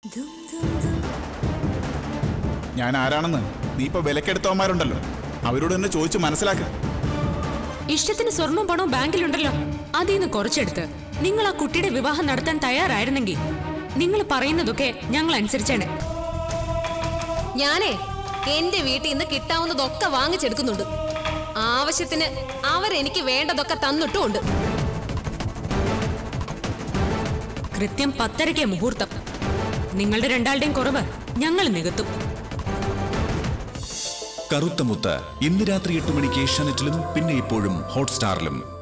ഞാൻ ആരാണെന്ന് നീ ഇപ്പൊ വിലക്കെടുത്തവന്മാരുണ്ടല്ലോ, അവരോട് തന്നെ ചോദിച്ചു മനസ്സിലാക്ക. ഇഷ്ടത്തിന് സ്വർണം പണവും ബാങ്കിലുണ്ടല്ലോ, അതിന്ന് കുറച്ചെടുത്ത് നിങ്ങൾ ആ കുട്ടിയുടെ വിവാഹം നടത്താൻ തയ്യാറായിരുന്നെങ്കിൽ നിങ്ങൾ പറയുന്നതൊക്കെ ഞങ്ങൾ അനുസരിച്ചാണ്. ഞാനേ എന്റെ വീട്ടിൽ നിന്ന് കിട്ടാവുന്നതൊക്കെ വാങ്ങിച്ചെടുക്കുന്നുണ്ട്. ആവശ്യത്തിന് അവരെനിക്ക് വേണ്ടതൊക്കെ തന്നിട്ടുമുണ്ട്. കൃത്യം 10:30 മുഹൂർത്തം. നിങ്ങളുടെ രണ്ടാളുടെയും കുറവ് ഞങ്ങൾ നികത്തും. കറുത്ത മുത്ത് ഇന്ന് രാത്രി 8 മണിക്ക് ഏഷ്യാനെറ്റിലും പിന്നെ ഇപ്പോഴും ഹോട്ട്സ്റ്റാറിലും.